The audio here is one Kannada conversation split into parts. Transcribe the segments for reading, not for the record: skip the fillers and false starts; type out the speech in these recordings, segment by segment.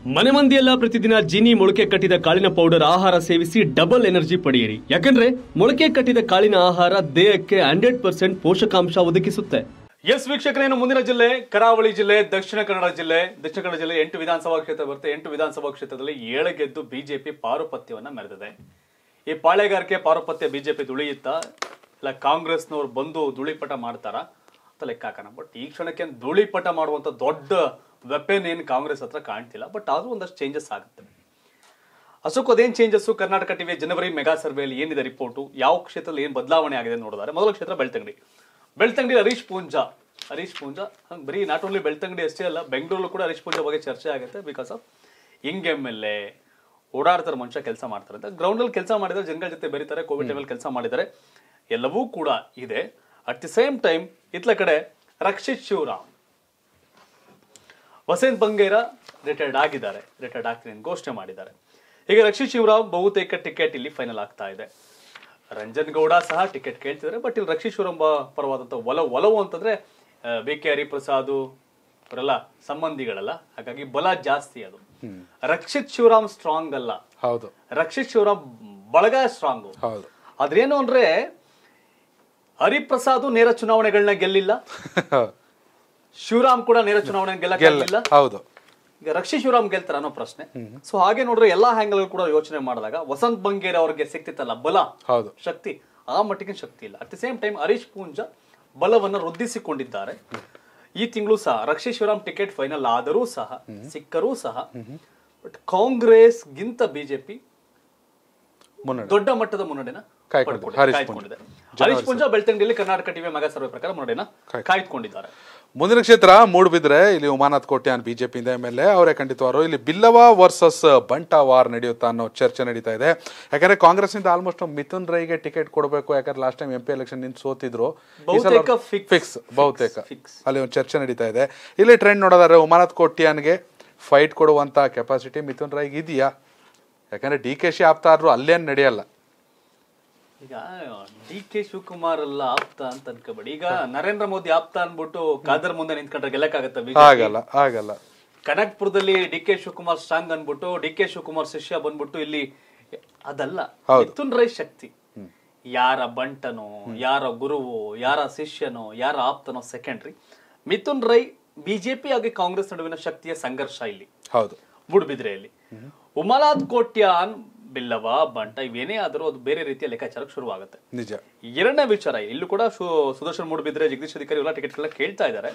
ಮನೆ ಮಂದಿಯೆಲ್ಲ ಪ್ರತಿದಿನ ಜೀನಿ ಮೊಳಕೆ ಕಟ್ಟಿದ ಕಾಳಿನ ಪೌಡರ್ ಆಹಾರ ಸೇವಿಸಿ ಡಬಲ್ ಎನರ್ಜಿ ಪಡೆಯಿರಿ. ಯಾಕಂದ್ರೆ ಮೊಳಕೆ ಕಟ್ಟಿದ ಕಾಳಿನ ಆಹಾರ ದೇಹಕ್ಕೆ 100% ಪೋಷಕಾಂಶ ಒದಗಿಸುತ್ತೆ. ಎಸ್ ವೀಕ್ಷಕರೇನು ಮುಂದಿನ ಜಿಲ್ಲೆ ಕರಾವಳಿ ಜಿಲ್ಲೆ, ದಕ್ಷಿಣ ಕನ್ನಡ ಜಿಲ್ಲೆ. ದಕ್ಷಿಣ ಕನ್ನಡ ಜಿಲ್ಲೆ 8 ವಿಧಾನಸಭಾ ಕ್ಷೇತ್ರ ಬರುತ್ತೆ. 8 ವಿಧಾನಸಭಾ ಕ್ಷೇತ್ರದಲ್ಲಿ 7 ಗೆದ್ದು ಬಿಜೆಪಿ ಪಾರುಪತ್ಯವನ್ನ ಮೆರೆದಿದೆ. ಈ ಪಾಳೆಗಾರಿಕೆ ಪಾರುಪತ್ಯ ಬಿಜೆಪಿ ದುಳಿಯುತ್ತಾ ಇಲ್ಲ ಕಾಂಗ್ರೆಸ್ನವ್ರು ಬಂದು ಧೂಳಿಪಟ ಮಾಡ್ತಾರ ಅಂತ ಲೆಕ್ಕ ಹಾಕೋಣ. ಬಟ್ ಈ ಕ್ಷಣಕ್ಕೆ ಧೂಳಿಪಟ ಮಾಡುವಂತ ದೊಡ್ಡ ವೆಪನ್ ಏನು ಕಾಂಗ್ರೆಸ್ ಹತ್ರ ಕಾಣ್ತಿಲ್ಲ. ಬಟ್ ಆದ್ರೂ ಒಂದಷ್ಟು ಚೇಂಜಸ್ ಆಗುತ್ತೆ. ಅಷ್ಟಕ್ಕೂ ಅದೇನು ಚೇಂಜಸ್ ಕರ್ನಾಟಕ ಟಿವಿ ಜನವರಿ ಮೆಗಾ ಸರ್ವೆಯಲ್ಲಿ ಏನಿದೆ ರಿಪೋರ್ಟು, ಯಾವ ಕ್ಷೇತ್ರದಲ್ಲಿ ಏನು ಬದಲಾವಣೆ ಆಗಿದೆ ನೋಡಿದ್ರೆ ಮೊದಲ ಕ್ಷೇತ್ರ ಬೆಳ್ತಂಗಡಿ. ಹರೀಶ್ ಪೂಂಜಾ ಹಂಗೆ ಬರೀ ನಾಟ್ ಓನ್ಲಿ ಬೆಳ್ತಂಗಡಿ ಅಷ್ಟೇ ಅಲ್ಲ, ಬೆಂಗಳೂರಲ್ಲೂ ಕೂಡ ಹರೀಶ್ ಪೂಂಜಾ ಬಗ್ಗೆ ಚರ್ಚೆ ಆಗುತ್ತೆ. ಬಿಕಾಸ್ ಆಫ್ ಯಂಗ್ MLA ಓಡಾಡ್ತಾರೆ, ಮನುಷ್ಯ ಕೆಲಸ ಮಾಡ್ತಾರೆ ಅಂತ. ಗ್ರೌಂಡಲ್ಲಿ ಕೆಲಸ ಮಾಡಿದರೆ ಜನಗಳ ಜೊತೆ ಬೆರೀತಾರೆ, ಕೋವಿಡ್ ಟೈಮಲ್ಲಿ ಕೆಲಸ ಮಾಡಿದ್ದಾರೆ, ಎಲ್ಲವೂ ಕೂಡ ಇದೆ. ಅಟ್ ದಿ ಸೇಮ್ ಟೈಮ್ ಇತ್ಲ ಕಡೆ ರಕ್ಷಿತ್ ಶಿವರಾಮ್, ವಸಂತ್ ಬಂಗೇರ ರಿಟೈರ್ಡ್ ಆಗ್ತೀನಿ ಘೋಷಣೆ ಮಾಡಿದ್ದಾರೆ. ಈಗ ರಕ್ಷಿತ್ ಶಿವರಾಮ್ ಬಹುತೇಕ ಟಿಕೆಟ್ ಇಲ್ಲಿ ಫೈನಲ್ ಆಗ್ತಾ ಇದೆ. ರಂಜನ್ ಗೌಡ ಸಹ ಟಿಕೆಟ್ ಕೇಳ್ತಿದ್ದಾರೆ. ಬಟ್ ಇಲ್ಲಿ ರಕ್ಷಿತ್ ಶಿವರಾಮ್ ಪರವಾದಂತ ಒಲವು ಅಂತಂದ್ರೆ BK ಹರಿಪ್ರಸಾದ್ ಅವರೆಲ್ಲ ಸಂಬಂಧಿಗಳಲ್ಲ, ಹಾಗಾಗಿ ಬಲ ಜಾಸ್ತಿ. ಅದು ರಕ್ಷಿತ್ ಶಿವರಾಮ್ ಸ್ಟ್ರಾಂಗ್ ಅಲ್ಲ, ಹೌದು. ರಕ್ಷಿತ್ ಶಿವರಾಮ್ ಬಳಗ ಸ್ಟ್ರಾಂಗ್. ಅದ್ರೇನು ಅಂದ್ರೆ ಹರಿಪ್ರಸಾದ್ ನೇರ ಚುನಾವಣೆಗಳನ್ನ ಗೆಲ್ಲಿಲ್ಲ, ಶಿವರಾಮ್ ಕೂಡ ನೇರ ಚುನಾವಣೆ ಗೆಲ್ಲ. ಹೌದು. ಈಗ ರಕ್ಷಿತ್ ಶಿವರಾಮ್ ಗೆಲ್ತಾರ ಅನ್ನೋ ಪ್ರಶ್ನೆ. ಸೊ ಹಾಗೆ ನೋಡ್ರೆ ಎಲ್ಲಾ ಹ್ಯಾಂಗಲ್ ಕೂಡ ಯೋಚನೆ ಮಾಡಿದಾಗ ವಸಂತ್ ಬಂಗೇರ್ ಅವ್ರಿಗೆ ಸಿಕ್ತಿತ್ತಲ್ಲ ಬಲ, ಶಕ್ತಿ, ಆ ಮಟ್ಟಿಗೆ ಶಕ್ತಿ ಇಲ್ಲ. At the same time Harish Poonja ಬಲವನ್ನ ವೃದ್ಧಿಸಿಕೊಂಡಿದ್ದಾರೆ. ಈ ತಿಂಗಳು ಸಹ ರಕ್ಷಿತ್ ಶಿವರಾಮ್ ಟಿಕೆಟ್ ಫೈನಲ್ ಆದರೂ ಸಹ ಸಿಕ್ಕರೂ ಸಹ ಬಟ್ ಕಾಂಗ್ರೆಸ್ ಗಿಂತ ಬಿಜೆಪಿ ದೊಡ್ಡ ಮಟ್ಟದ ಮುನ್ನಡೆನ ಕಾಯ್ದುಕೊಂಡಿದೆ. ಹರೀಶ್ ಪೂಂಜಾ ಬೆಳ್ತಂಗಡಿಯಲ್ಲಿ ಕರ್ನಾಟಕ ಟಿವಿ ಮೆಗಾ ಸರ್ವೆ ಪ್ರಕಾರ ಮುನ್ನಡೆನ ಕಾಯ್ದುಕೊಂಡಿದ್ದಾರೆ. ಮುಂದಿನ ಕ್ಷೇತ್ರ ಮೂಡುಬಿದ್ರೆ. ಇಲ್ಲಿ ಉಮಾನಾಥ್ ಕೋಟ್ಯಾನ್ ಬಿಜೆಪಿಯಿಂದ MLA ಅವರೇ ಖಂಡಿತವಾರು. ಇಲ್ಲಿ ಬಿಲ್ಲವ ವರ್ಸಸ್ ಬಂಟಾ ವಾರ್ ನಡೆಯುತ್ತಾ ಅನ್ನೋ ಚರ್ಚೆ ನಡೀತಾ ಇದೆ. ಯಾಕಂದ್ರೆ ಕಾಂಗ್ರೆಸ್ ಇಂದ ಆಲ್ಮೋಸ್ಟ್ ಮಿಥುನ್ ರೈಗೆ ಟಿಕೆಟ್ ಕೊಡಬೇಕು, ಯಾಕಂದ್ರೆ ಲಾಸ್ಟ್ ಟೈಮ್ MP ಎಲೆಕ್ಷನ್ ನಿಂತು ಸೋತಿದ್ರು, ಫಿಕ್ಸ್ ಬಹುತೇಕ ಅಲ್ಲಿ ಒಂದು ಚರ್ಚೆ ನಡೀತಾ ಇದೆ. ಇಲ್ಲಿ ಟ್ರೆಂಡ್ ನೋಡೋದಾದ್ರೆ ಉಮಾನಾಥ್ ಕೋಟ್ಯಾನ್ಗೆ ಫೈಟ್ ಕೊಡುವಂತ ಕೆಪಾಸಿಟಿ ಮಿಥುನ್ ರೈಗೆ ಇದೆಯಾ? ಯಾಕಂದ್ರೆ DK ಆಪ್ತಾರು ಅಲ್ಲೇನ್ ನಡೆಯಲ್ಲ. ಈಗ DK ಶಿವಕುಮಾರ್ ಎಲ್ಲ ಆಪ್ತ ಅಂತ ಅನ್ಕೋಬೇಡಿ. ಈಗ ನರೇಂದ್ರ ಮೋದಿ ಆಪ್ತ ಅನ್ಬಿಟ್ಟು ಕಾದರ್ ಮುಂದೆ ನಿಂತ್ಕೊಂಡ್ರೆ ಗೆಲ್ಲಕ್ಕಾಗತ್ತ? ಆಗಲ್ಲ. ಕನಕ್ಪುರದಲ್ಲಿ DK ಶಿವಕುಮಾರ್ ಸ್ಟ್ರಾಂಗ್ ಅನ್ಬಿಟ್ಟು DK ಶಿವಕುಮಾರ್ ಶಿಷ್ಯ ಬಂದ್ಬಿಟ್ಟು ಇಲ್ಲಿ ಅದಲ್ಲ. ಮಿಥುನ್ ರೈ ಶಕ್ತಿ, ಯಾರ ಬಂಟನೋ, ಯಾರ ಗುರುವೋ, ಯಾರ ಶಿಷ್ಯನೋ, ಯಾರ ಆಪ್ತನೋ ಸೆಕೆಂಡ್ರಿ. ಮಿಥುನ್ ರೈ ಬಿಜೆಪಿ ಹಾಗೆ ಕಾಂಗ್ರೆಸ್ ನಡುವಿನ ಶಕ್ತಿಯ ಸಂಘರ್ಷ ಇಲ್ಲಿ ಮೂಡುಬಿದ್ರೆಯಲ್ಲಿ. ಉಮಾನಾಥ್ ಕೋಟ್ಯಾನ್, ಬಿಲ್ಲವ, ಬಂಟ ಇವೇನೇ ಆದರೂ ಅದು ಬೇರೆ ರೀತಿಯ ಲೆಕ್ಕಾಚಾರಕ್ಕೆ ಶುರುವಾಗುತ್ತೆ. ನಿಜ. ಎರಡನೇ ವಿಚಾರ, ಇಲ್ಲೂ ಕೂಡ ಸುದರ್ಶನ್ ಮೂಡುಬಿದ್ರೆ, ಜಗದೀಶ್ ಅಧಿಕಾರಿ ಎಲ್ಲ ಟಿಕೆಟ್ ಕೇಳ್ತಾ ಇದ್ದಾರೆ.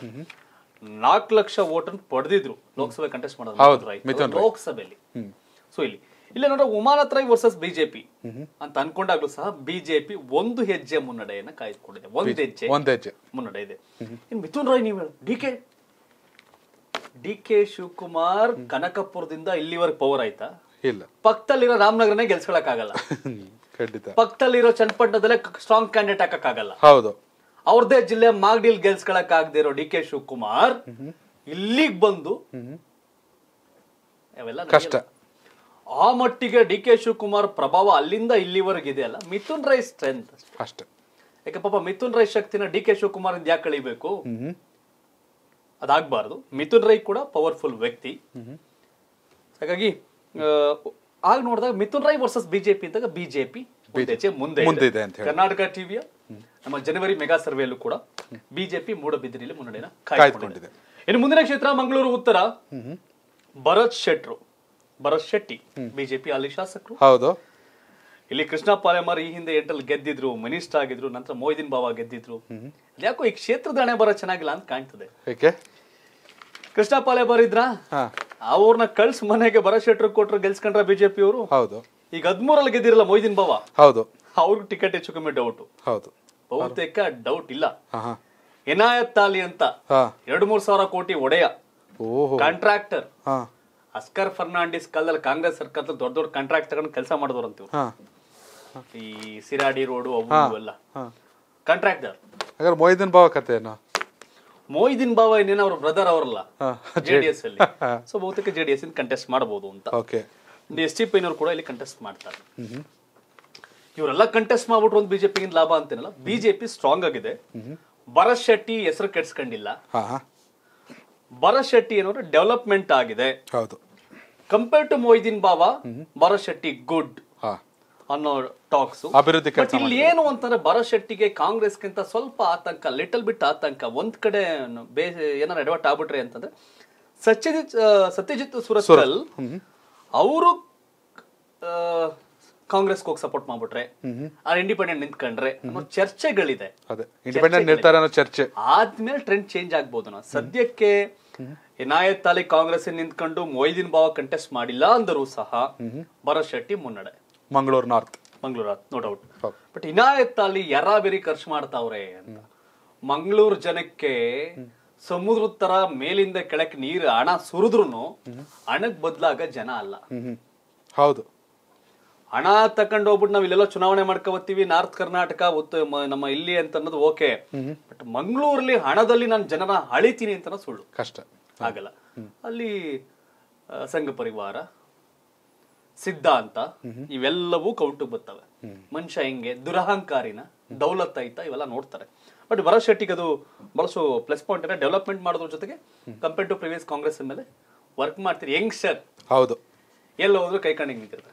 4 ಲಕ್ಷ ವೋಟ್ ಪಡೆದಿದ್ರು ಲೋಕಸಭೆ ಕಂಟೆಸ್ಟ್ ಮಾಡೋದು ಲೋಕಸಭೆಯಲ್ಲಿ. ಸೊ ಇಲ್ಲಿ ನೋಡ್ರೆ ಉಮಾನಾಥ್ ರೈ ವರ್ಸಸ್ ಬಿಜೆಪಿ ಅಂತ ಅನ್ಕೊಂಡಾಗ್ಲೂ ಸಹ ಬಿಜೆಪಿ ಒಂದು ಹೆಜ್ಜೆ ಮುನ್ನಡೆಯನ್ನ ಕಾಯ್ದುಕೊಂಡಿದೆ. ಒಂದ್ ಹೆಜ್ಜೆ ಮುನ್ನಡೆ ಇದೆ. ಇನ್ ಮಿಥುನ್ ರೈ ನೀವು DK ಶಿವಕುಮಾರ್ ಕನಕಪುರದಿಂದ ಇಲ್ಲಿವರೆಗೆ ಪವರ್ ಆಯ್ತಾ? ಇಲ್ಲ. ಪಕ್ಕದಲ್ಲಿರೋ ರಾಮನಗರನೇ ಗೆಲ್ಸ್ಕೊಳಕ್ ಆಗಲ್ಲ, ಪಕ್ಕದಲ್ಲಿರೋ ಚನ್ನಪಟ್ಟಣದಲ್ಲೇ ಸ್ಟ್ರಾಂಗ್ ಕ್ಯಾಂಡಿಡೇಟ್ ಹಾಕಕ್ಕಾಗಲ್ಲ. ಹೌದು. ಅವ್ರದೇ ಜಿಲ್ಲೆ ಮಾಗಡಿಲ್ ಗೆಲ್ಸ್ಕೊಳಕ್ ಆಗದೆ ಇರೋ DK ಶಿವಕುಮಾರ್ ಇಲ್ಲಿಗ್ ಬಂದು ಅವೆಲ್ಲ ಕಷ್ಟ. ಆ ಮಟ್ಟಿಗೆ DK ಶಿವಕುಮಾರ್ ಪ್ರಭಾವ ಅಲ್ಲಿಂದ ಇಲ್ಲಿವರೆಗೆ ಇದೆ ಅಲ್ಲ. ಮಿಥುನ್ ರೈ ಸ್ಟ್ರೆಂತ್ ಅಷ್ಟೇ. ಯಾಕೆ ಪಾಪ ಮಿಥುನ್ ರೈ ಶಕ್ತಿನ DK ಶಿವಕುಮಾರ್ ಇಂದ ಯಾಕೆ ಕಳಿಬೇಕು? ಅದಾಗಬಾರ್ದು. ಮಿಥುನ್ ರೈ ಕೂಡ ಪವರ್ಫುಲ್ ವ್ಯಕ್ತಿ. ಹಾಗಾಗಿ ಆಗ ನೋಡಿದಾಗ ಮಿಥುನ್ ರೈ ವರ್ಸಸ್ ಬಿಜೆಪಿ ಇದ್ದಾಗ ಬಿಜೆಪಿ ಮುಂದೆ ಇದೆ. ಕರ್ನಾಟಕ ಟಿವಿಯ ನಮ್ಮ ಜನವರಿ ಮೆಗಾ ಸರ್ವೆಯಲ್ಲೂ ಕೂಡ ಬಿಜೆಪಿ ಮೂಡಬಿದ್ರಿಯಲ್ಲಿ ಮುನ್ನಡೆನ ಕಾಯ್ದುಕೊಂಡಿದೆ. ಇನ್ನು ಮುಂದಿನ ಕ್ಷೇತ್ರ ಮಂಗಳೂರು ಉತ್ತರ. ಭರತ್ ಶೆಟ್ಟಿ ಬಿಜೆಪಿ ಅಲ್ಲಿ ಶಾಸಕರು. ಹೌದು. ಇಲ್ಲಿ ಕೃಷ್ಣ ಪಾಲೆಮಾರ್ ಈ ಹಿಂದೆ 8 ಗೆದ್ದಿದ್ರು, ಮಿನಿಸ್ಟರ್ ಆಗಿದ್ರು, ನಂತರ ಮೊಯ್ದೀನ್ ಬಾವ ಗೆದ್ದಿದ್ರು. ಯಾಕೋ ಈ ಕ್ಷೇತ್ರದ ಹಣೆ ಬರ ಚೆನ್ನಾಗಿಲ್ಲ ಅಂತ ಕಾಣ್ತದೆ. ಕೃಷ್ಣ ಪಾಲೆಮಾರ್ ಇದ್ರ ಅವ್ರನ್ನ ಕಳ್ಸ್ ಮನೆಗೆ ಭರತ್ ಶೆಟ್ರು ಕೊಟ್ರು, ಗೆಲ್ಸ್ಕೊಂಡ್ರ ಬಿಜೆಪಿ ಅವರು. ಹೌದು. ಈಗ 13 ಗೆದ್ದಿರಲ್ಲ ಮೊಯ್ದೀನ್ ಬಾವ. ಹೌದು. ಅವ್ರಿಗೆ ಟಿಕೆಟ್ ಹೆಚ್ಚು ಕಮ್ಮಿ ಡೌಟ್. ಹೌದು. ಬಹುತೇಕ ಡೌಟ್ ಇಲ್ಲ. ಎನಾಯತ್ ಅಲಿ ಅಂತ 2-3 ಸಾವಿರ ಕೋಟಿ ಒಡೆಯ ಕಾಂಟ್ರಾಕ್ಟರ್. ಅಸ್ಕರ್ ಫರ್ನಾಂಡಿಸ್ ಕಾಲದಲ್ಲಿ ಕಾಂಗ್ರೆಸ್ ಸರ್ಕಾರದಲ್ಲಿ ದೊಡ್ಡ ಕಾಂಟ್ರಾಕ್ಟ್ ತಗೊಂಡು ಕೆಲಸ ಮಾಡಿದವ್ರು ಅಂತೀವಿ. ಈ ಸಿರಾಡಿ ರೋಡು ಅವು ಎಲ್ಲ ಕಾಂಟ್ರಾಕ್ಟರ್. ಮೊಯ್ದೀನ್ ಬಾವ ಕತೆ ಏನು? ಮೊಯ್ದೀನ್ ಬಾವ ಇನ್ನೇನು ಅವ್ರ ಬ್ರದರ್ ಅವರಲ್ಲ JDS ಅಲ್ಲಿ. ಸೊ ಬಹುತೇಕ JDS ಇಂದ ಕಂಟೆಸ್ಟ್ ಮಾಡಬಹುದು ಅಂತ. ST ಪೈನವ್ರು ಕೂಡ ಇಲ್ಲಿ ಕಂಟೆಸ್ಟ್ ಮಾಡ್ತಾರೆ. ಇವರೆಲ್ಲ ಕಂಟೆಸ್ಟ್ ಮಾಡ್ಬಿಟ್ರು ಒಂದು ಬಿಜೆಪಿಗಿಂತ ಲಾಭ ಅಂತೇನಲ್ಲ. ಬಿಜೆಪಿ ಸ್ಟ್ರಾಂಗ್ ಆಗಿದೆ. ಭರತ್ ಶೆಟ್ಟಿ ಹೆಸರು ಕೆಡ್ಸ್ಕೊಂಡಿಲ್ಲ. ಭರತ್ ಶೆಟ್ಟಿ ಏನಂದ್ರೆ ಡೆವಲಪ್ಮೆಂಟ್ ಆಗಿದೆ. ಹೌದು. Compare to Moideen Bawa Bharat Shetty good ಹಾ ಅನ್ನೋ ಟಾಕ್ಸ್. ಅಭಿವೃದ್ಧಿ ಬಟ್ ಇಲ್ಲಿ ಏನು ಅಂತಂದ್ರೆ ಭರತ್ ಶೆಟ್ಟಿಗೆ ಕಾಂಗ್ರೆಸ್ಗಿಂತ ಸ್ವಲ್ಪ ಆತಂಕ, ಲಿಟಲ್ ಬಿಟ್ ಆತಂಕ. ಒಂದ್ ಕಡೆ ಏನಾರ ಎಡವಟ್ ಆಗ್ಬಿಟ್ರೆ ಅಂತಂದ್ರೆ ಸತ್ಯಜಿತ್ ಸುರತ್ಕಲ್ ಅವರು ಕಾಂಗ್ರೆಸ್ಗೆ ಹೋಗಿ ಸಪೋರ್ಟ್ ಮಾಡ್ಬಿಟ್ರೆ, ಇಂಡಿಪೆಂಡೆಂಟ್ ನಿಂತ್ಕೊಂಡ್ರೆ ಅನ್ನೋ ಚರ್ಚೆಗಳಿದೆ. ಇಂಡಿಪೆಂಡೆಂಟ್ ನಿರ್ಧಾರ ಅನ್ನೋ ಚರ್ಚೆ ಆದ್ಮೇಲೆ ಟ್ರೆಂಡ್ ಚೇಂಜ್ ಆಗ್ಬೋದು. ಸದ್ಯಕ್ಕೆ ಇನಾಯತ್ ಅಲಿ ಕಾಂಗ್ರೆಸ್ ನಿಂತ್ಕೊಂಡು ಮೊಯ್ದೀನ್ ಬಾವ ಕಂಟೆಸ್ಟ್ ಮಾಡಿಲ್ಲ ಅಂದರೂ ಸಹ ಭರತ್ ಶೆಟ್ಟಿ ಮುನ್ನಡೆ. Mangaluru north no doubt. But Inayat Ali ಬೇರಿ ಖರ್ಚು ಮಾಡ್ತಾವ್ರೆ ಅಂತ. ಮಂಗಳೂರು ಜನಕ್ಕೆ ಸಮುದ್ರದ ತರ ಮೇಲಿಂದ ಕೆಳಕ್ಕೆ ನೀರು ಹಣ ಸುರಿದ್ರು ಹಣಕ್ ಬದ್ಲಾಗ ಜನ ಅಲ್ಲ. ಹೌದು, ಹಣ ತಕೊಂಡ್ ಹೋಗ್ಬಿಟ್ಟು ನಾವ್ ಇಲ್ಲೆಲ್ಲ ಚುನಾವಣೆ ಮಾಡ್ಕೋತೀವಿ, ನಾರ್ತ್ ಕರ್ನಾಟಕ ನಮ್ಮ ಇಲ್ಲಿ ಅಂತ ಅನ್ನೋದು ಓಕೆ. ಬಟ್ ಮಂಗಳೂರಲ್ಲಿ ಹಣದಲ್ಲಿ ನಾನು ಜನರ ಅಳಿತೀನಿ ಅಂತ ಸುಳ್ಳು, ಕಷ್ಟ ಆಗಲ್ಲ. ಅಲ್ಲಿ ಸಂಘ ಪರಿವಾರ, ಸಿದ್ಧಾಂತ ಇವೆಲ್ಲವೂ ಕೌಂಟಿಗೆ ಬರ್ತವೆ. ಮನುಷ್ಯ ಹೆಂಗೆ ದುರಹಂಕಾರಿನ ದೌಲತ್ ಆಯ್ತಾ ಇವೆಲ್ಲ ನೋಡ್ತಾರೆ. ಬಟ್ ಭರತ್ ಶೆಟ್ಟಿಗೆ ಅದು ಬಹಳಷ್ಟು ಪ್ಲಸ್ ಪಾಯಿಂಟ್ ಇದೆ. ಡೆವಲಪ್ಮೆಂಟ್ ಮಾಡೋದ್ರ ಜೊತೆಗೆ ಕಂಪೇರ್ ಟು ಪ್ರಿವಿಯಸ್ ಕಾಂಗ್ರೆಸ್ ಮೇಲೆ ವರ್ಕ್ ಮಾಡ್ತೀರಿ. ಯಂಗ್ಸ್ಟರ್ ಹೌದು, ಎಲ್ಲ ಹೋದ್ರು ಕೈ ಕಂಡಿಗೆ ನಿಂತಿರ್ತಾರೆ.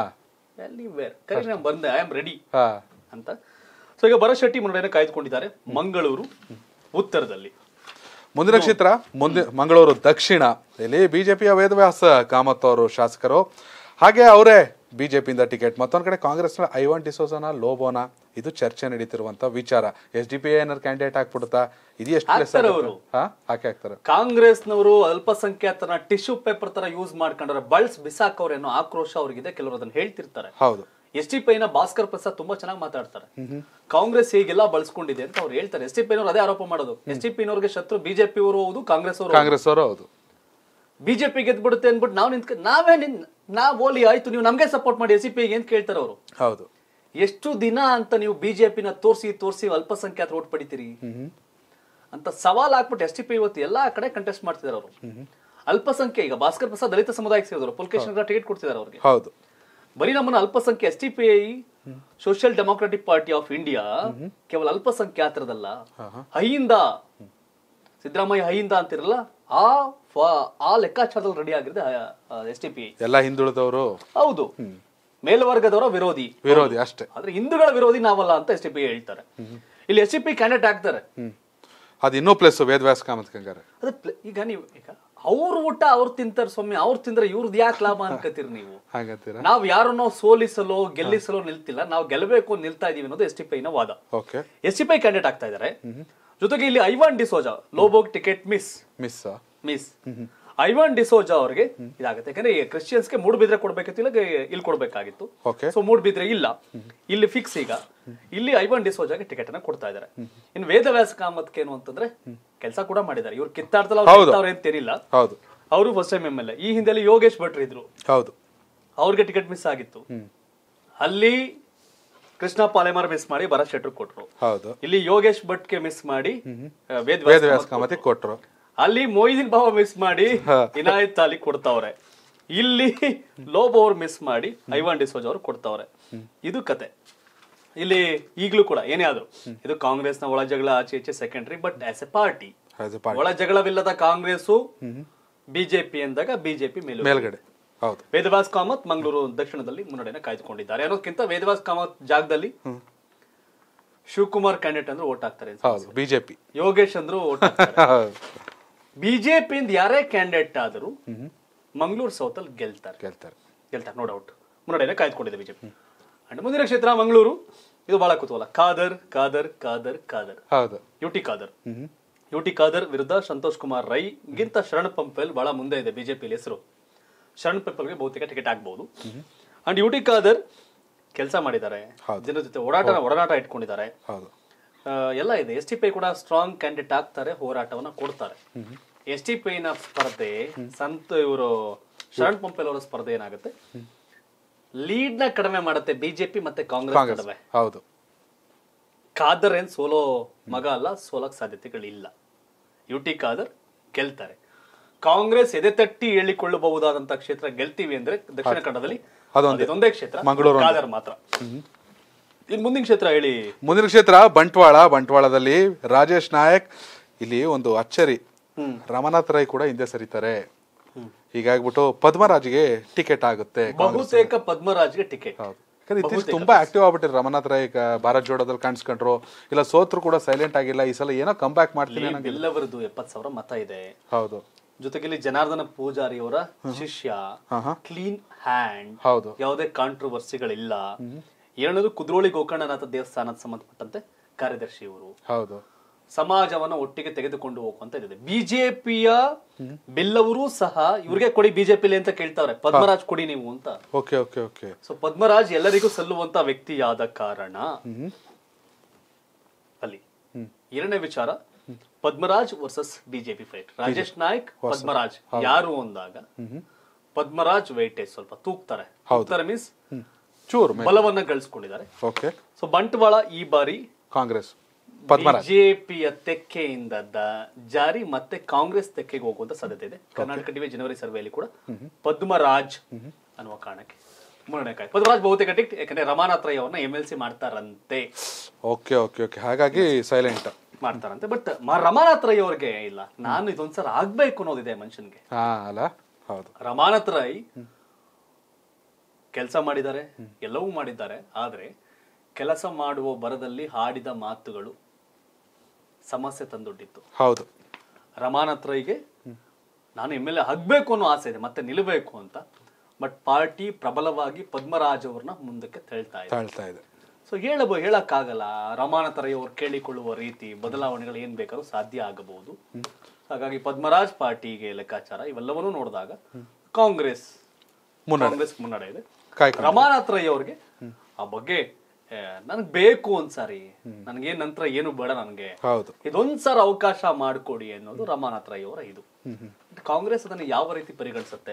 ಕರಿ ನಾನು ಬಂದೆ, ಐ ಆಮ್ ರೆಡಿ ಅಂತ. ಸೊ ಈಗ ಭರತ್ ಶೆಟ್ಟಿ ಮುನ್ನಡೆಯನ್ನು ಕಾಯ್ದುಕೊಂಡಿದ್ದಾರೆ ಮಂಗಳೂರು ಉತ್ತರದಲ್ಲಿ. ಮುಂದಿನ ಕ್ಷೇತ್ರ ಮಂಗಳೂರು ದಕ್ಷಿಣ. ಇಲ್ಲಿ ಬಿಜೆಪಿಯ ವೇದವ್ಯಾಸ ಕಾಮತ್ ಅವರು ಶಾಸಕರು, ಹಾಗೆ ಅವರೇ ಬಿಜೆಪಿಯಿಂದ ಟಿಕೆಟ್. ಮತ್ತೊಂದ್ ಕಡೆ ಕಾಂಗ್ರೆಸ್ನ ಐವಾನ್ ಡಿಸೋಜನ ಲೋಬೋನಾ, ಇದು ಚರ್ಚೆ ನಡೀತಿರುವಂತ ವಿಚಾರ. SDPI ಏನಾರು ಕ್ಯಾಂಡಿಡೇಟ್ ಹಾಕ್ಬಿಡುತ್ತಾ? ಇದು ಎಷ್ಟು ಹಾಕ್ತಾರೆ? ಕಾಂಗ್ರೆಸ್ನವರು ಅಲ್ಪಸಂಖ್ಯಾತರ ಟಿಶ್ಯೂ ಪೇಪರ್ ತರ ಯೂಸ್ ಮಾಡ್ಕೊಂಡ್ರೆ ಬಿಸಾಕವ್ರೆ ಅನ್ನೋ ಆಕ್ರೋಶ ಅವ್ರಿಗಿದೆ. ಕೆಲವರು ಅದನ್ನ ಹೇಳ್ತಿರ್ತಾರೆ. ಹೌದು, SDPI ಭಾಸ್ಕರ್ ಪ್ರಸಾದ್ ತುಂಬಾ ಚೆನ್ನಾಗಿ ಮಾತಾಡ್ತಾರೆ. ಕಾಂಗ್ರೆಸ್ ಹೀಗೆಲ್ಲ ಬಳಸ್ಕೊಂಡಿದೆ ಅಂತ ಅವ್ರು ಹೇಳ್ತಾರೆ. SDPI ಅದೇ ಆರೋಪ ಮಾಡೋದು. SDPI ಶತ್ರು ಬಿಜೆಪಿ ಅವರು ಹೌದು, ಕಾಂಗ್ರೆಸ್ ಅವರು ಹೌದು. ಬಿಜೆಪಿ ಗೆದ್ಬಿಡುತ್ತೆ ಅನ್ಬಿಟ್ಟು ನಾವ್ ಓಲಿ ಆಯ್ತು, ನೀವು ನಮ್ಗೆ ಸಪೋರ್ಟ್ ಮಾಡಿ SDPI ಅಂತ ಕೇಳ್ತಾರೆ ಅವರು. ಹೌದು, ಎಷ್ಟು ದಿನ ಅಂತ ನೀವು ಬಿಜೆಪಿನ ತೋರಿಸಿ ಅಲ್ಪಸಂಖ್ಯಾತ ಓಟ್ ಪಡಿತೀರಿ ಅಂತ ಸವಾಲ್ ಹಾಕ್ಬಿಟ್ಟು SDPI ಇವತ್ತು ಎಲ್ಲಾ ಕಡೆ ಕಂಟೆಸ್ಟ್ ಮಾಡ್ತಿದಾರೆ ಅವರು. ಅಲ್ಪಸಂಖ್ಯೆ ಈಗ ಭಾಸ್ಕರ್ ಪ್ರಸಾದ್ ದಲಿತ ಸಮುದಾಯಕ್ಕೆ ಸೇರಿದ್ರು, ಪುಲ್ಕೇಶನ್ ಟಿಕೆಟ್ ಕೊಡ್ತಿದ್ದಾರೆ ಅವ್ರಿಗೆ. ಹೌದು, ಬರೀ ನಮ್ಮನ್ನ ಅಲ್ಪಸಂಖ್ಯೆ SDPI social democratic party of India ಕೇವಲ ಅಲ್ಪಸಂಖ್ಯಾತರದಲ್ಲ, ಹೈಯಿಂದ ಸಿದ್ದರಾಮಯ್ಯ ಹೈಯಿಂದ ಅಂತಿರಲ್ಲ, ಆ ಲೆಕ್ಕಾಚಾರದಲ್ಲಿ ರೆಡಿ ಆಗಿದೆ SDPI. ಎಲ್ಲ ಹಿಂದುಳಿದವರು ಹೌದು, ಮೇಲ್ವರ್ಗದವರ ವಿರೋಧಿ ಅಷ್ಟೇ, ಆದ್ರೆ ಹಿಂದೂಗಳ ವಿರೋಧಿ ನಾವಲ್ಲ ಅಂತ SDPI ಹೇಳ್ತಾರೆ. ಇಲ್ಲಿ SDPI ಕ್ಯಾಂಡಿಡೇಟ್ ಆಗ್ತಾರೆ. ಅದು ಇನ್ನೂ ಪ್ಲಸ್ ವೇದವ್ಯಾಸ ಕಾಮತ್ ಕಂಗಾರೆ. ಈಗ ನೀವು ಅವ್ರ ಊಟ ಅವ್ರು ತಿಂತಾರೆ ಸ್ವಾಮಿ, ಅವ್ರು ತಿಂದ್ರೆ ಇವ್ರದ್ದು ಯಾಕೆ ಲಾಭ ಅನ್ಕತ್ತೀರಿ ನೀವು? ನಾವ್ ಯಾರನ್ನೋ ಸೋಲಿಸಲು ಗೆಲ್ಲಿಸಲು ನಿಲ್ತಿಲ್ಲ, ನಾವು ಗೆಲ್ಲಬೇಕು ನಿಲ್ತಾ ಇದೀವಿ ಅನ್ನೋದು SDPI ನ ವಾದ. SDPI ಕ್ಯಾಂಡಿಡೇಟ್ ಆಗ್ತಾ ಇದಾರೆ. ಜೊತೆಗೆ ಇಲ್ಲಿ ಐವಾನ್ ಡಿಸೋಜಾ ಲೋಬೋಗ್ ಟಿಕೆಟ್ ಮಿಸ್ ಐವಾನ್ ಡಿಸೋಜಾ ಅವ್ರಿಗೆ ಇದಾಗುತ್ತೆ. ಯಾಕಂದ್ರೆ ಕ್ರಿಶ್ಚಿಯನ್ಸ್ಗೆ ಮೂಡುಬಿದ್ರೆ ಕೊಡ್ಬೇಕಿತ್ತು, ಇಲ್ಲ ಇಲ್ಲಿ ಕೊಡ್ಬೇಕಾಗಿತ್ತು. ಸೊ ಮೂಡುಬಿದ್ರೆ ಇಲ್ಲ, ಇಲ್ಲಿ ಫಿಕ್ಸ್. ಈಗ ಇಲ್ಲಿ ಐವಾನ್ ಡಿಸೋಜಾಗೆ ಟಿಕೆಟ್ ಅನ್ನ ಕೊಡ್ತಾ ಇದಾರೆ. ಇನ್ನು ವೇದವ್ಯಾಸ ಕಾಮತ್ ಏನು ಅಂತಂದ್ರೆ ಕೆಲಸ ಕೂಡ ಮಾಡಿದ್ದಾರೆ. ಇವ್ರು ಕಿತ್ತಾಡ್ತಲ್ಲ ಅಂತೇನಿಲ್ಲ, ಅವರು ಫಸ್ಟ್ ಟೈಮ್ MLA. ಈ ಹಿಂದೆ ಯೋಗೇಶ್ ಭಟ್ರು ಇದ್ರು, ಅವ್ರಿಗೆ ಟಿಕೆಟ್ ಮಿಸ್ ಆಗಿತ್ತು. ಅಲ್ಲಿ ಕೃಷ್ಣ ಪಾಲೆಮಾರ್ ಮಿಸ್ ಮಾಡಿ ಭರತ್ ಶೆಟ್ರು ಕೊಟ್ರು. ಇಲ್ಲಿ ಯೋಗೇಶ್ ಭಟ್ಗೆ ಮಿಸ್ ಮಾಡಿ ವೇದವ್ಯಾಸ ಕಾಮತ್ ಕೊಟ್ರು. ಅಲ್ಲಿ ಮೊಯ್ದೀನ್ ಬಾವ ಮಿಸ್ ಮಾಡಿ ಇನಾಯತ್ ಅಲಿ ಕೊಡ್ತಾವ್ರೆ. ಇಲ್ಲಿ ಲೋಬೋ ಅವ್ರು ಮಿಸ್ ಮಾಡಿ ಐವಾನ್ ಡಿಸೋಜಾ ಅವ್ರು ಕೊಡ್ತಾವ್ರೆ. ಇದು ಕತೆ. ಇಲ್ಲಿ ಈಗಲೂ ಕೂಡ ಏನೇ ಆದ್ರು ಇದು ಕಾಂಗ್ರೆಸ್ನ ಒಳ ಜಗಳ ಆಚೆ ಈಚೆ secondary. But as a party ಒಳ ಜಗಳವಿಲ್ಲದ ಕಾಂಗ್ರೆಸ್ ಬಿಜೆಪಿ ಅಂದಾಗ ಬಿಜೆಪಿ ಮೇಲ್ಗಡೆ. ವೇದವ್ಯಾಸ ಕಾಮತ್ ಮಂಗಳೂರು ದಕ್ಷಿಣದಲ್ಲಿ ಮುನ್ನಡೆನ ಕಾಯ್ದುಕೊಂಡಿದ್ದಾರೆ ಅನ್ನೋದಕ್ಕಿಂತ ವೇದವ್ಯಾಸ ಕಾಮತ್ ಜಾಗದಲ್ಲಿ ಶಿವಕುಮಾರ್ ಕ್ಯಾಂಡಿಡೇಟ್ ಅಂದ್ರೆ ಓಟ್ ಹಾಕ್ತಾರೆ. ಬಿಜೆಪಿ ಯೋಗೇಶ್ ಅಂದ್ರು ಓಟ್ ಹಾಕ್ತಾರೆ. ಬಿಜೆಪಿ ಇಂದ ಯಾರೇ ಕ್ಯಾಂಡಿಡೇಟ್ ಆದರೂ ಮಂಗಳೂರು ಸೌತ್ ಅಲ್ಲಿ ಗೆಲ್ತಾರೆ, ನೋ ಡೌಟ್. ಮುನ್ನಡೆನ ಕಾಯ್ದುಕೊಂಡಿದೆ ಬಿಜೆಪಿ. ಅಂಡ್ ಮುಂದಿನ ಕ್ಷೇತ್ರ ಮಂಗಳೂರು. ಇದು ಬಹಳ ಕುತೂಹಲ. ಖಾದರ್ ಯುಟಿ ಖಾದರ್ ವಿರುದ್ಧ ಸಂತೋಷ್ ಕುಮಾರ್ ರೈ ಗಿಂತ ಶರಣ್ ಪಂಪೆಲ್ ಬಹಳ ಮುಂದೆ ಇದೆ ಬಿಜೆಪಿ ಹೆಸರು. ಶರಣ್ ಪಂಪೆಲ್ಗೆ ಬಹುತೇಕ ಟಿಕೆಟ್ ಆಗ್ಬಹುದು. ಅಂಡ್ ಯುಟಿ ಖಾದರ್ ಕೆಲಸ ಮಾಡಿದ್ದಾರೆ, ಜನರ ಜೊತೆ ಒಡನಾಟ ಇಟ್ಕೊಂಡಿದ್ದಾರೆ, ಎಲ್ಲ ಇದೆ. SDPI ಕೂಡ ಸ್ಟ್ರಾಂಗ್ ಕ್ಯಾಂಡಿಡೇಟ್ ಆಗ್ತಾರೆ, ಹೋರಾಟವನ್ನ ಕೊಡ್ತಾರೆ. SDPI ನ ಸ್ಪರ್ಧೆ ಇವರು ಶರಣ್ ಪಂಪೆಲ್ ಅವರ ಸ್ಪರ್ಧೆ ಏನಾಗುತ್ತೆ, ಲೀಡ್ ನ ಕಡಿಮೆ ಮಾಡುತ್ತೆ ಬಿಜೆಪಿ ಮತ್ತೆ ಕಾಂಗ್ರೆಸ್ ನಡುವೆ. ಖಾದರ್ ಏನ್ ಸೋಲೋ ಮಗ ಅಲ್ಲ, ಸೋಲಕ್ ಸಾಧ್ಯತೆಗಳಿಲ್ಲ. ಯುಟಿ ಖಾದರ್ ಗೆಲ್ತಾರೆ. ಕಾಂಗ್ರೆಸ್ ಎದೆ ತಟ್ಟಿ ಹೇಳಿಕೊಳ್ಳಬಹುದಾದಂತಹ ಕ್ಷೇತ್ರ ಗೆಲ್ತೀವಿ ಅಂದ್ರೆ ದಕ್ಷಿಣ ಕನ್ನಡದಲ್ಲಿ ಅದೊಂದೇ ಕ್ಷೇತ್ರ, ಖಾದರ್ ಮಾತ್ರ. ಇನ್ ಮುಂದಿನ ಕ್ಷೇತ್ರ ಹೇಳಿ. ಮುಂದಿನ ಕ್ಷೇತ್ರ ಬಂಟ್ವಾಳದಲ್ಲಿ ರಾಜೇಶ್ ನಾಯಕ್. ಇಲ್ಲಿ ಒಂದು ಅಚ್ಚರಿ, ರಮನಾಥ್ ರೈ ಕೂಡ ಹಿಂದೆ ಸರಿತಾರೆ. ಹೀಗಾಗ್ಬಿಟ್ಟು ಪದ್ಮರಾಜ್ಗೆ ಟಿಕೆಟ್ ಆಗುತ್ತೆ. ಬಹುತೇಕ ಪದ್ಮರಾಜ್ಗೆ ಟಿಕೆಟ್. ಹೌದು, ಇತ್ತೀಚೆಗೆ ತುಂಬಾ ಆಕ್ಟಿವ್ ಆಗ್ಬಿಟ್ಟಿರು. ರಮನಾಥ್ ರೈ ಭಾರತ್ ಜೋಡೋದಲ್ಲಿ ಕಾಣಿಸ್ಕೊಂಡ್ರು, ಇಲ್ಲ ಸೋತ್ರು ಕೂಡ ಸೈಲೆಂಟ್ ಆಗಿಲ್ಲ. ಈ ಸಲ ಏನೋ ಕಮ್ ಬ್ಯಾಕ್ ಮಾಡ್ತೀನಿ. ಎಲ್ಲವರದು 70,000 ಮತ ಇದೆ. ಹೌದು, ಜೊತೆಗೆ ಇಲ್ಲಿ ಜನಾರ್ದನ ಪೂಜಾರಿ ಅವರ ಶಿಷ್ಯ, ಕ್ಲೀನ್ ಹ್ಯಾಂಡ್, ಹೌದು, ಯಾವುದೇ ಕಾಂಟ್ರವರ್ಸಿಗಳಿಲ್ಲ. ಎರಡನೇದು ಕುದ್ರೋಳಿ ಗೋಕರ್ಣನಾಥ ದೇವಸ್ಥಾನದ ಸಂಬಂಧಪಟ್ಟಂತೆ ಕಾರ್ಯದರ್ಶಿ ಇವರು. ಹೌದು, ಸಮಾಜವನ್ನ ಒಟ್ಟಿಗೆ ತೆಗೆದುಕೊಂಡು ಹೋಗುವಂತ ಇದೆ. ಬಿಜೆಪಿಯ ಬೆಲ್ಲವರು ಸಹ ಇವ್ರಿಗೆ ಕೊಡಿ ಬಿಜೆಪಿಲಿ ಅಂತ ಕೇಳ್ತಾವ್ರೆ, ಪದ್ಮರಾಜ್ ಕೊಡಿ ನೀವು ಅಂತ. Okay okay okay. So Padmaraj ಎಲ್ಲರಿಗೂ ಸಲ್ಲುವಂತ ವ್ಯಕ್ತಿಯಾದ ಕಾರಣ ಅಲ್ಲಿ. ಎರಡನೇ ವಿಚಾರ, Padmaraj versus BJP fight. Rajesh Naik Padmaraj ಯಾರು ಅಂದಾಗ ಪದ್ಮರಾಜ್ ವೇಟೇಜ್ ಸ್ವಲ್ಪ ತೂಗ್ತಾರೆ. ಮೀನ್ಸ್ ಚೂರು ಬಲವನ್ನ ಗಳಿಸ್ಕೊಂಡಿದ್ದಾರೆ. ಓಕೆ. ಸೊ ಬಂಟ್ವಾಳ ಈ ಬಾರಿ ಕಾಂಗ್ರೆಸ್ ಬಿಜೆಪಿಯ ತೆಕ್ಕೆಯಿಂದ ಜಾರಿ ಮತ್ತೆ ಕಾಂಗ್ರೆಸ್ ತೆಕ್ಕೆಗೆ ಹೋಗುವಂತ ಸಾಧ್ಯತೆ ಇದೆ. ಕರ್ನಾಟಕ ಟಿವಿ ಜನವರಿ ಸರ್ವೆಯಲ್ಲಿ ಕೂಡ ಪದ್ಮರಾಜ್ ಅನ್ನುವ ಕಾರಣಕ್ಕೆ ಮುನ್ನಡೆಕಾಯಿ. ಪದ್ಮರಾಜ್ ಬಹುತೇಕ ಟಿಕೆಟ್, ಯಾಕಂದ್ರೆ ರಮಾನಾಥ್ ರೈ ಅವ್ರನ್ನ MLC ಮಾಡ್ತಾರಂತೆ. ಓಕೆ ಓಕೆ ಓಕೆ, ಹಾಗಾಗಿ ಸೈಲೆಂಟ್ ಮಾಡ್ತಾರಂತೆ. ಬಟ್ ರಮಾನಾಥ್ ರೈ ಅವ್ರಿಗೆ ಇಲ್ಲ, ನಾನು ಇದೊಂದ್ಸಲ ಆಗ್ಬೇಕು ಅನ್ನೋದಿದೆ ಮನುಷ್ಯನ್ಗೆ. ಅಲ್ಲ, ಹೌದು. ರಮಾನಾಥ್ ರೈ ಕೆಲಸ ಮಾಡಿದ್ದಾರೆ, ಎಲ್ಲವೂ ಮಾಡಿದ್ದಾರೆ. ಆದ್ರೆ ಕೆಲಸ ಮಾಡುವ ಬರದಲ್ಲಿ ಹಾಡಿದ ಮಾತುಗಳು ಸಮಸ್ಯೆ ತಂದೊಡ್ಡಿತ್ತು. ಹೌದು, ರಮಾನಾಥ್ ರೈಗೆ ನಾನು MLA ಆಗ್ಬೇಕು ಅನ್ನೋ ಆಸೆ ಇದೆ, ಮತ್ತೆ ನಿಲ್ಲಬೇಕು ಅಂತ. ಬಟ್ ಪಾರ್ಟಿ ಪ್ರಬಲವಾಗಿ ಪದ್ಮರಾಜ್ ಅವ್ರನ್ನ ಮುಂದಕ್ಕೆ ತಳ್ತಾ ಇದೆ. ಸೊ ಹೇಳಕ್ಕಾಗಲ್ಲ. ರಮಾನಾಥ್ ರೈ ಅವರು ಕೇಳಿಕೊಳ್ಳುವ ರೀತಿ ಬದಲಾವಣೆಗಳು ಏನ್ ಬೇಕಾದ್ರೂ ಸಾಧ್ಯ ಆಗಬಹುದು. ಹಾಗಾಗಿ ಪದ್ಮರಾಜ್ ಪಾರ್ಟಿಗೆ ಲೆಕ್ಕಾಚಾರ ಇವೆಲ್ಲವನ್ನೂ ನೋಡಿದಾಗ ಕಾಂಗ್ರೆಸ್ ಮುನ್ನಡೆ ಇದೆ. ರಮಾನಾಥ್ ರೈ ಅವ್ರಿಗೆ ಆ ಬಗ್ಗೆ ನನ್ಗೆ ಬೇಕು ಒಂದ್ಸಾರಿ, ನನ್ಗೆ ನಂತರ ಏನು ಬೇಡ, ನನ್ಗೆ ಇದೊಂದ್ಸಾರ ಅವಕಾಶ ಮಾಡಿಕೊಡಿ ಅನ್ನೋದು ರಮಾನಾಥ್ ರೈ ಅವರ ಇದು. ಕಾಂಗ್ರೆಸ್ ಅದನ್ನ ಯಾವ ರೀತಿ ಪರಿಗಣಿಸುತ್ತೆ?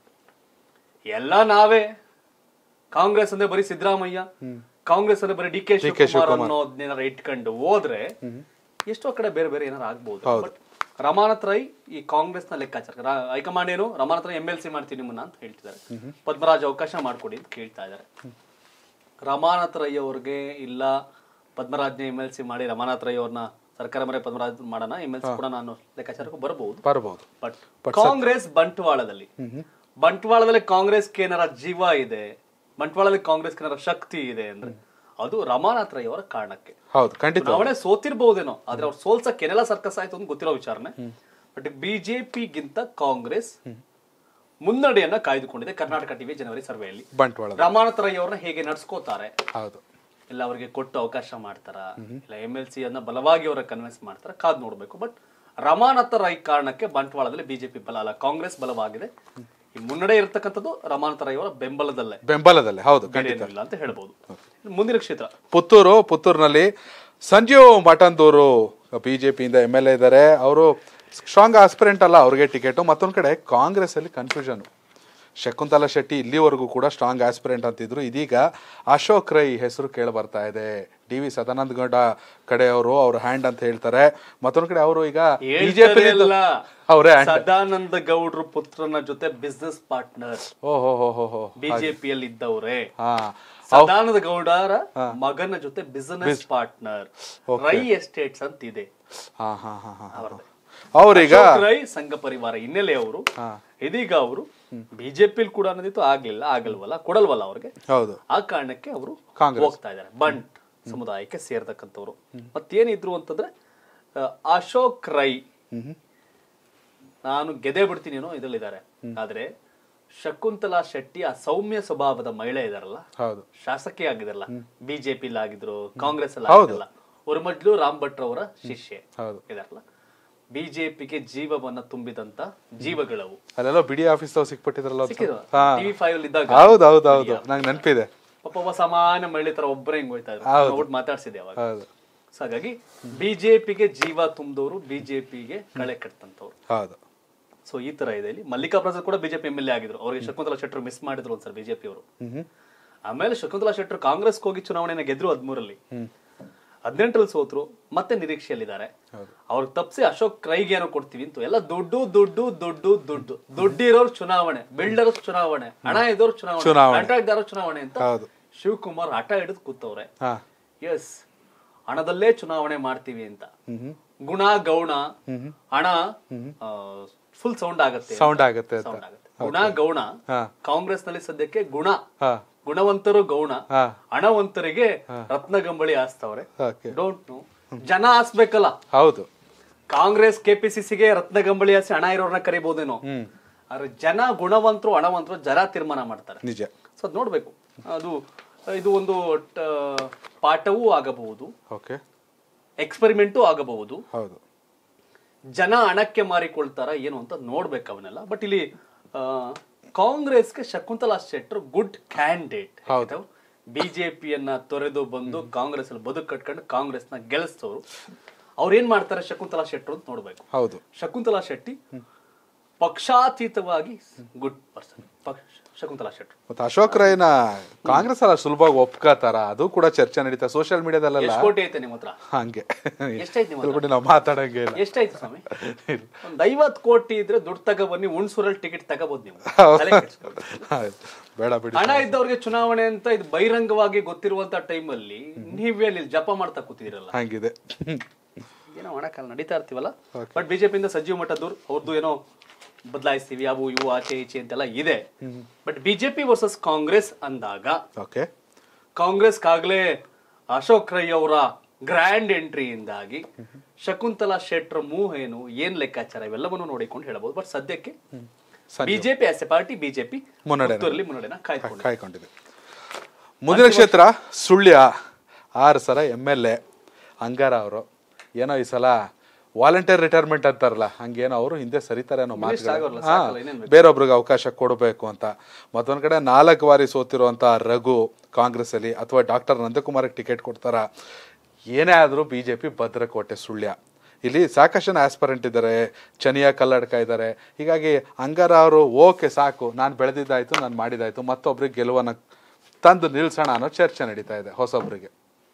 ಎಲ್ಲ ನಾವೇ ಕಾಂಗ್ರೆಸ್ ಅಂದ್ರೆ ಬರೀ ಸಿದ್ದರಾಮಯ್ಯ, ಕಾಂಗ್ರೆಸ್ ಅಂದ್ರೆ ಬರೀ DK ಶಿವಕುಮಾರ್ ಅನ್ನೋದನ್ನೇನಾರ ಇಟ್ಕೊಂಡು ಹೋದ್ರೆ ಎಷ್ಟೋ ಕಡೆ ಬೇರೆ ಬೇರೆ ಏನಾರ ಆಗ್ಬಹುದು. ಬಟ್ ರಮಾನಾಥ್ ರೈ ಈ ಕಾಂಗ್ರೆಸ್ ನ ಲೆಕ್ಕಾಚಾರ, ಹೈಕಮಾಂಡ್ ಏನು ರಮಾನಾಥ್ ರೈ MLC ಮಾಡ್ತೀವಿ ನಿಮ್ಮನ್ನ ಅಂತ ಹೇಳ್ತಿದ್ದಾರೆ. ಪದ್ಮರಾಜ್ ಅವಕಾಶ ಮಾಡ್ಕೊಡಿ ಅಂತ ಕೇಳ್ತಾ ಇದ್ದಾರೆ. ರಮಾನಾಥ್ ರೈ ಅವ್ರಿಗೆ ಇಲ್ಲ ಪದ್ಮರಾಜ್ನ MLC ಮಾಡಿ ರಮಾನಾಥ್ ರೈ ಅವ್ರನ್ನ ಸರ್ಕಾರ ಮರೆ ಪದ್ಮರಾಜ್ ಮಾಡೋಣ, MLC ಕೂಡ ನಾನು ಲೆಕ್ಕಾಚಾರಕ್ಕೂ ಬರಬಹುದು. ಬಟ್ ಕಾಂಗ್ರೆಸ್ ಬಂಟ್ವಾಳದಲ್ಲಿ ಕಾಂಗ್ರೆಸ್ಗೆ ಏನಾರ ಜೀವ ಇದೆ, ಬಂಟ್ವಾಳದಲ್ಲಿ ಕಾಂಗ್ರೆಸ್ಗೆ ಏನಾರ ಶಕ್ತಿ ಇದೆ ಅಂದ್ರೆ ಅದು ರಮಾನಾಥ್ ರೈ ಅವರ ಕಾರಣಕ್ಕೆ. ಚುನಾವಣೆ ಸೋತಿರ್ಬಹುದೇನೋ, ಆದ್ರೆ ಅವ್ರು ಸೋಲ್ಸಕ್ಕೆ ಏನೆಲ್ಲ ಸರ್ಕಸ್ ಆಯ್ತು ಅಂತ ಗೊತ್ತಿರೋ ವಿಚಾರನೆ. ಬಟ್ ಬಿಜೆಪಿಗಿಂತ ಕಾಂಗ್ರೆಸ್ ಮುನ್ನಡೆಯನ್ನ ಕಾಯ್ದುಕೊಂಡಿದೆ. ಕರ್ನಾಟಕ ಟಿವಿ ಜನವರಿ ಸರ್ವೆಯಲ್ಲಿ ರಮಾನಾಥ್ ರೈ ಅವ್ರನ್ನ ಹೇಗೆ ನಡ್ಸ್ಕೋತಾರೆ, ಇಲ್ಲ ಅವರಿಗೆ ಕೊಟ್ಟು ಅವಕಾಶ ಮಾಡ್ತಾರ, ಇಲ್ಲ MLC ಅನ್ನ ಬಲವಾಗಿ ಅವರ ಕನ್ವಿನ್ಸ್ ಮಾಡ್ತಾರ, ಕಾದ್ ನೋಡ್ಬೇಕು. ಬಟ್ ರಮಾನಾಥ್ ರೈ ಕಾರಣಕ್ಕೆ ಬಂಟ್ವಾಳದಲ್ಲಿ ಬಿಜೆಪಿ ಬಲ ಅಲ್ಲ, ಕಾಂಗ್ರೆಸ್ ಬಲವಾಗಿದೆ. ಈ ಮುನ್ನಡೆ ಇರತಕ್ಕಂಥದ್ದು ರಮಾನಾಥ್ ರೈ ಅವರ ಬೆಂಬಲದಲ್ಲೇ ಹೌದು, ಇಲ್ಲ ಅಂತ ಹೇಳ್ಬಹುದು. ಮುಂದಿನ ಕ್ಷೇತ್ರ ಪುತ್ತೂರಿನಲ್ಲಿ ಸಂಜೀವ್ ಮಠಂದೂರು ಬಿಜೆಪಿಯಿಂದ MLA ಇದ್ದಾರೆ. ಅವರು ಸ್ಟ್ರಾಂಗ್ ಆಸ್ಪಿರೆಂಟ್ ಅಲ್ಲ, ಅವ್ರಿಗೆ ಟಿಕೆಟ್. ಮತ್ತೊಂದ್ ಕಡೆ ಕಾಂಗ್ರೆಸ್ ಅಲ್ಲಿ ಕನ್ಫ್ಯೂಷನ್. ಶಕುಂತಲಾ ಶೆಟ್ಟಿ ಇಲ್ಲಿವರೆಗೂ ಕೂಡ ಸ್ಟ್ರಾಂಗ್ ಆಸ್ಪಿರೆಂಟ್ ಅಂತಿದ್ರು. ಇದೀಗ ಅಶೋಕ್ ರೈ ಹೆಸರು ಕೇಳ ಬರ್ತಾ ಇದೆ. DV ಸದಾನಂದ ಗೌಡ ಕಡೆ ಅವರು ಅವ್ರ ಹ್ಯಾಂಡ್ ಅಂತ ಹೇಳ್ತಾರೆ. ಮತ್ತೊಂದ್ ಕಡೆ ಅವರು ಈಗ ಬಿಜೆಪಿ ಸದಾನಂದ ಗೌಡ್ರ ಪುತ್ರನ ಜೊತೆ ಬಿಸ್ನೆಸ್ ಪಾರ್ಟ್ನರ್ ಬಿಜೆಪಿಯಲ್ಲಿ ಇದ್ದವ್ರೆ. ಸದಾನಂದ ಗೌಡರ ಮಗನ ಜೊತೆ ಬಿಸಿನೆಸ್ ಪಾರ್ಟ್ನರ್ ರೈ ಎಸ್ಟೇಟ್ಸ್ ಅಂತ ಇದೆ. ಅವ್ರೀಗ ರೈ ಸಂಘ ಪರಿವಾರ ಹಿನ್ನೆಲೆ ಅವರು ಇದೀಗ ಅವರು ಬಿಜೆಪಿ ಕೂಡ ಅನ್ನೋದಿತ್ತು, ಆಗಲ್ವಲ್ಲ, ಕೊಡಲ್ವಲ್ಲ ಅವ್ರಿಗೆ. ಆ ಕಾರಣಕ್ಕೆ ಅವರು ಹೋಗ್ತಾ ಇದ್ದಾರೆ. ಬಂಟ್ ಸಮುದಾಯಕ್ಕೆ ಸೇರ್ತಕ್ಕಂಥವ್ರು. ಮತ್ತೇನಿದ್ರು ಅಂತಂದ್ರೆ ಅಶೋಕ್ ರೈ ನಾನು ಗೆದ್ದೆ ಬಿಡ್ತೀನಿ ಏನೋ ಇದ್ರಲ್ಲಿದ್ದಾರೆ. ಆದ್ರೆ ಶಕುಂತಲಾ ಶೆಟ್ಟಿ ಆ ಸೌಮ್ಯ ಸ್ವಭಾವದ ಮಹಿಳೆ ಇದಾರಲ್ಲ, ಶಾಸಕಿ ಆಗಿದಾರಲ್ಲ, ಬಿಜೆಪಿ ಆಗಿದ್ರು, ಕಾಂಗ್ರೆಸ್ ಅಲ್ಲಿ ಆಗಿರಲ್ಲ, ಉರ್ಮಡ್ಲು ರಾಮ್ ಭಟ್ ಅವರ ಶಿಷ್ಯೆ ಇದಾರಲ್ಲ, ಬಿಜೆಪಿಗೆ ಜೀವವನ್ನ ತುಂಬಿದಂತ ಜೀವಗಳವು. ಅಲ್ಲೆಲ್ಲ ಬಿಡಿ ಆಫೀಸ್ ಸಿಕ್ಬಿಟ್ಟಿದ್ರಲ್ಲ TV5 ಅಲ್ಲಿ ಇದ್ದಾಗ. ಹೌದೌದು, ನಂಗೆ ನೆನಪಿದೆ. ಪಾಪ ಒಬ್ಬ ಸಾಮಾನ್ಯ ಮಹಿಳೆ ತರ ಒಬ್ಬರೇ ಹಿಂಗ್ ಹೋಯ್ತಾ ಇದ್ರು, ಮಾತಾಡ್ಸಿದೆ ಅವಾಗ. ಹಾಗಾಗಿ ಬಿಜೆಪಿಗೆ ಜೀವ ತುಂಬಿದವರು, ಬಿಜೆಪಿಗೆ ಕಳೆ ಕಟ್ಟಂತವ್ರು. ಸೊ ಈ ತರ ಇದೆ. ಇಲ್ಲಿ ಮಲ್ಲಿಕಾ ಪ್ರಸಾದ್ ಕೂಡ ಬಿಜೆಪಿ MLA ಆಗಿದ್ರು. ಅವ್ರಿಗೆ ಶಕುಂತಲಾ ಶೆಟ್ಟರ್ ಮಿಸ್ ಮಾಡಿದ್ರು ಒಂದ್ಸಲ ಬಿಜೆಪಿ ಅವರು. ಆಮೇಲೆ ಶಕುಂತಲಾ ಶೆಟ್ಟರ್ ಕಾಂಗ್ರೆಸ್ ಹೋಗಿ ಚುನಾವಣೆನ ಗೆದ್ರು 13ರಲ್ಲಿ, 18ರಲ್ಲಿ ಸೋತ್ರು, ಮತ್ತೆ ನಿರೀಕ್ಷೆಯಲ್ಲಿದ್ದಾರೆ. ಅವ್ರಿಗೆ ತಪ್ಪಿಸಿ ಅಶೋಕ್ ರೈಗೆ ಏನೋ ಕೊಡ್ತೀವಿ ಅಂತ ಎಲ್ಲ ದುಡ್ಡಿರೋರ್ ಚುನಾವಣೆ, ಬಿಲ್ಡರ್ಸ್ ಚುನಾವಣೆ, ಹಣ ಇದ್ದವ್ರ ಚುನಾವಣೆ, ಕಾಂಟ್ರಾಕ್ಟ್ದಾರ ಚುನಾವಣೆ ಅಂತ ಶಿವಕುಮಾರ್ ಹಠ ಹಿಡಿದು ಕೂತವ್ರೆ. ಎಸ್, ಹಣದಲ್ಲೇ ಚುನಾವಣೆ ಮಾಡ್ತೀವಿ ಅಂತ. ಗುಣ ಗೌಣ ಹಣ ಫುಲ್ ಸೌಂಡ್ ಆಗುತ್ತೆ ಸೌಂಡ್ ಆಗುತ್ತೆ ಅಂತ. ಸೌಂಡ್ ಆಗುತ್ತೆ. ಗುಣ ಗೌಣ ಹಾ. ಕಾಂಗ್ರೆಸ್ ನಲ್ಲಿ ಸದ್ಯಕ್ಕೆ ಗುಣ ಹಾ ಗುಣವಂತರು ಗೌಣ ಹಾ ಹಣವಂತರಿಗೆ ರತ್ನಗಂಬಳಿ ಹಾಸ್ತವ್ರೆ. ಓಕೆ ಡೋಂಟ್ ನೋ, ಜನ ಹಾಸ್ಬೇಕಲ್ಲ. ಹೌದು. ಕಾಂಗ್ರೆಸ್ ಕೆಪಿಸಿಸಿಗೆ ರತ್ನಗಂಬಳಿ ಹಾಸಿ ಹಣ ಇರೋರ್ನ ಕರಿಬಹುದೇನೋ, ಆದ್ರೆ ಜನ ಗುಣವಂತರು ಹಣವಂತರು ಜನ ತೀರ್ಮಾನ ಮಾಡ್ತಾರೆ. ನಿಜ. ಸೊ ಅದ್ ನೋಡ್ಬೇಕು. ಇದು ಒಂದು ಪಾಠವೂ ಆಗಬಹುದು, ಓಕೆ, ಎಕ್ಸ್ಪೆರಿಮೆಂಟು ಆಗಬಹುದು. ಹೌದು. ಜನ ಹಣಕ್ಕೆ ಮಾರಿಕೊಳ್ತಾರ ಏನು ಅಂತ ನೋಡ್ಬೇಕು ಅವನ್ನೆಲ್ಲ. ಬಟ್ ಇಲ್ಲಿ ಕಾಂಗ್ರೆಸ್ಗೆ ಶಕುಂತಲಾ ಶೆಟ್ಟರ್ ಗುಡ್ ಕ್ಯಾಂಡಿಡೇಟ್. ಬಿಜೆಪಿಯನ್ನ ತೊರೆದು ಬಂದು ಕಾಂಗ್ರೆಸ್ ಅಲ್ಲಿ ಬದುಕು ಕಟ್ಕೊಂಡು ಕಾಂಗ್ರೆಸ್ ನ ಗೆಲ್ಲಿಸ್ತವ್ರು. ಅವ್ರ ಏನ್ ಮಾಡ್ತಾರೆ ಶಕುಂತಲಾ ಶೆಟ್ಟರ್ ಅಂತ ನೋಡ್ಬೇಕು. ಹೌದು. ಶಕುಂತಲಾ ಶೆಟ್ಟಿ ಪಕ್ಷಾತೀತವಾಗಿ ಗುಡ್ ಪರ್ಸನ್ ಶಕುಂತಲಾ ಶೆಟ್ಟರ್. ಮತ್ತೆ ಅಶೋಕ್ ರೈನ ಕಾಂಗ್ರೆಸ್ ಅಲ್ಲ ಸುಲಭವಾಗಿ ಒಪ್ಕೋತಾರ, ಅದು ಕೂಡ ಚರ್ಚೆ ನಡೀತಾ ಸೋಷಿಯಲ್ ಮೀಡಿಯಾದಲ್ಲ. ಎಷ್ಟು ಕೋಟಿ ಐತೆ ನಿಮ್ಮ ಹತ್ರ? ಹಂಗೆ ಎಷ್ಟೈತೆ ನಿಮ್ಮ ಹತ್ರ? ನಾವು ಮಾತಾಡಂಗೆ ಇಲ್ಲ. ಎಷ್ಟಾಯ್ತು ಸ್ವಾಮಿ? ಒಂದ್ 50 ಕೋಟಿ ಇದ್ರೆ ದುಡ್ಡು ತಗೊಬನ್ನಿ, ಹುಣಸೂರಲ್ಲಿ ಟಿಕೆಟ್ ತಗೋಬಹುದು ನೀವು. ಬೇಡ ಬಿಡಿ. ಹಣ ಇದ್ದವ್ರಿಗೆ ಚುನಾವಣೆ ಅಂತ ಇದು ಬಹಿರಂಗವಾಗಿ ಗೊತ್ತಿರುವಂತ ಟೈಮಲ್ಲಿ ನೀವೇಲಿ ಜಪ ಮಾಡ್ತಾ ಕೂತಿದಿರಲ್ಲ. ಹಂಗಿದೆ. ಏನೋ ಹಣಕಾಲ ನಡೀತಾ ಇರ್ತೀವಲ್ಲ. ಬಟ್ ಬಿಜೆಪಿಯಿಂದ ಸಜೀವ್ ಮಠದವ್ರು ಅವ್ರದ್ದು ಏನೋ ಬದಲಾಯಿಸ್ತೀವಿ ಅವು ಇವು ಆಚೆ ಈಚೆ ಅಂತೆಲ್ಲ ಇದೆ. ಬಟ್ ಬಿಜೆಪಿ ವರ್ಸಸ್ ಕಾಂಗ್ರೆಸ್ ಅಂದಾಗ ಕಾಂಗ್ರೆಸ್ಗಾಗ್ಲೇ ಅಶೋಕ್ ರೈ ಅವರ ಗ್ರ್ಯಾಂಡ್ ಎಂಟ್ರಿಯಿಂದಾಗಿ ಶಕುಂತಲಾ ಶೆಟ್ಟರ್ ಮೂವ್ ಏನು, ಏನ್ ಲೆಕ್ಕಾಚಾರ, ಇವೆಲ್ಲವನ್ನು ನೋಡಿಕೊಂಡು ಹೇಳಬಹುದು. ಬಟ್ ಸದ್ಯಕ್ಕೆ BJP as a party BJP ಮುನ್ನಡೆನ ಕಾಯ್ಕೊಂಡಿದೆ. ಮುಂದಿನ ಕ್ಷೇತ್ರ ಸುಳ್ಯ. 6 ಸಲ MLA ಅಂಗಾರ ಅವರು ಏನೋ ಈ ಸಲ ವಾಲಂಟಿಯರ್ ರಿಟೈರ್ಮೆಂಟ್ ಅಂತಾರಲ್ಲ, ಹಂಗೇನೋ ಅವರು ಹಿಂದೆ ಸರಿತಾರೆ ಅನ್ನೋ ಮಾತುಗಳು, ಬೇರೊಬ್ರಿಗೆ ಅವಕಾಶ ಕೊಡಬೇಕು ಅಂತ. ಮತ್ತೊಂದ್ ಕಡೆ 4 ಬಾರಿ ಸೋತಿರುವಂತ ರಘು ಕಾಂಗ್ರೆಸ್ ಅಲ್ಲಿ, ಅಥವಾ ಡಾಕ್ಟರ್ ನಂದಕುಮಾರ್ಗೆ ಟಿಕೆಟ್ ಕೊಡ್ತಾರ. ಏನೇ ಆದ್ರೂ ಬಿಜೆಪಿ ಭದ್ರಕೋಟೆ ಸುಳ್ಯ. ಇಲ್ಲಿ ಸಾಕಷ್ಟು ಜನ ಆಸ್ಪರೆಂಟ್ ಇದ್ದಾರೆ, ಚನಿಯಾ ಕಲ್ಲಡ್ಕ ಇದ್ದಾರೆ. ಹೀಗಾಗಿ ಅಂಗಾರ ಅವರು ಓಕೆ ಸಾಕು, ನಾನು ಬೆಳೆದಿದ್ದಾಯ್ತು, ನಾನು ಮಾಡಿದಾಯ್ತು, ಮತ್ತೊಬ್ರಿಗೆ ಗೆಲುವನ್ನ ತಂದು ನಿಲ್ಸೋಣ ಅನ್ನೋ ಚರ್ಚೆ ನಡೀತಾ ಇದೆ ಹೊಸೊಬ್ರಿಗೆ.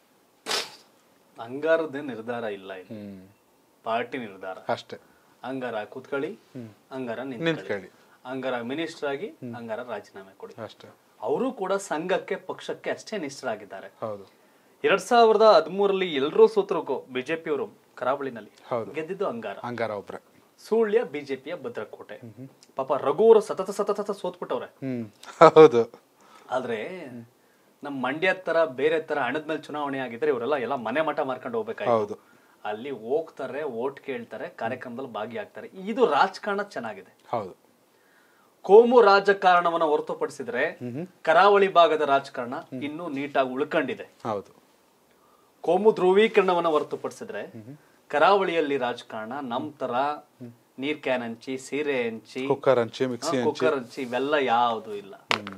ಅಂಗಾರದೇ ನಿರ್ಧಾರ ಇಲ್ಲ, ಪಾರ್ಟಿ ನಿರ್ಧಾರ ಅಷ್ಟೇ. ಅಂಗಾರ ಕೂತ್ಕೊಳ್ಳಿ, ಅಂಗಾರ ನಿಂತ್ಕೊಳ್ಳಿ, ಅಂಗಾರ ಮಿನಿಸ್ಟರ್ ಆಗಿ ಅಂಗಾರ ರಾಜೀನಾಮೆ ಕೊಡಿ ಅಷ್ಟೇ. ಅವರು ಕೂಡ ಸಂಘಕ್ಕೆ ಪಕ್ಷಕ್ಕೆ ಅಷ್ಟೇ ನಿಷ್ಠರಾಗಿದ್ದಾರೆ. ಹೌದು. 2013 ಎಲ್ಲರೂ ಸೋತರು ಬಿಜೆಪಿ ಅವರು ಕರಾವಳಿನಲ್ಲಿ, ಗೆದ್ದಿದ್ದು ಅಂಗಾರ ಒಬ್ರೆ. ಸುಳ್ಯ ಬಿಜೆಪಿಯ ಭದ್ರಕೋಟೆ. ಪಾಪ ರಘು ಅವರು ಸತತ ಸೋತ್ಬಿಟ್ಟವ್ರೆ. ಹೌದು. ಆದ್ರೆ ನಮ್ ಮಂಡ್ಯ ತರ ಬೇರೆ ತರ ಹಣದ ಮೇಲೆ ಚುನಾವಣೆ ಆಗಿದ್ರೆ ಇವರೆಲ್ಲ ಎಲ್ಲ ಮನೆ ಮಠ ಮಾರ್ಕೊಂಡು ಹೋಗ್ಬೇಕಾಯ್ತು. ಅಲ್ಲಿ ಹೋಗ್ತಾರೆ, ಓಟ್ ಕೇಳ್ತಾರೆ, ಕಾರ್ಯಕ್ರಮದಲ್ಲಿ ಭಾಗಿಯಾಗ್ತಾರೆ. ಇದು ರಾಜಕಾರಣ ಚೆನ್ನಾಗಿದೆ. ಹೌದು. ಕೋಮು ರಾಜಕಾರಣವನ್ನ ಹೊರತುಪಡಿಸಿದ್ರೆ ಕರಾವಳಿ ಭಾಗದ ರಾಜಕಾರಣ ಇನ್ನೂ ನೀಟಾಗಿ ಉಳ್ಕೊಂಡಿದೆ. ಹೌದು. ಕೋಮು ಧ್ರುವೀಕರಣವನ್ನ ಹೊರತುಪಡಿಸಿದ್ರೆ ಕರಾವಳಿಯಲ್ಲಿ ರಾಜಕಾರಣ ನಮ್ ತರ ನೀರ್ ಕ್ಯಾನ್ ಹಂಚಿ, ಸೀರೆ ಹಂಚಿ, ಕುಕ್ಕರ್ ಹಂಚಿ ಇವೆಲ್ಲ ಯಾವುದು ಇಲ್ಲ.